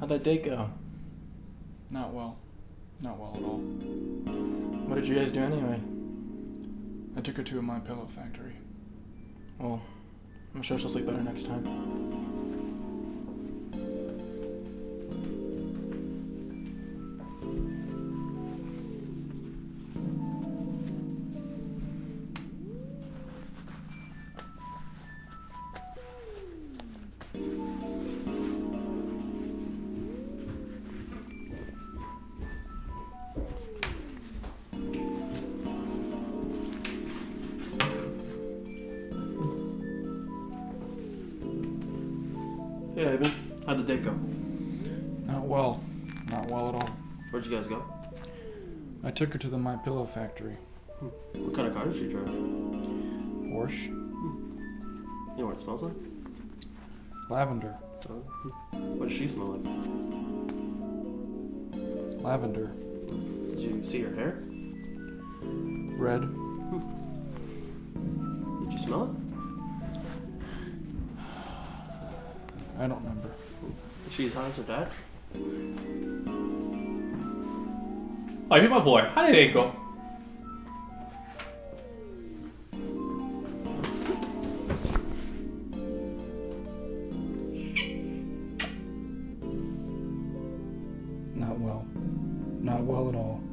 How'd that date go? Not well. Not well at all. What did you guys do anyway? I took her to a My Pillow factory. Well, I'm sure she'll sleep better next time. Hey, Ivan. How'd the date go? Not well. Not well at all. Where'd you guys go? I took her to the My Pillow factory. What kind of car did she drive? Porsche. You know what it smells like? Lavender. What does she smell like? Lavender. Did you see her hair? Red. Did you smell it? I don't remember. Is she as hot as her dad? Ivy, my boy, how did it go? Not well. Not well at all.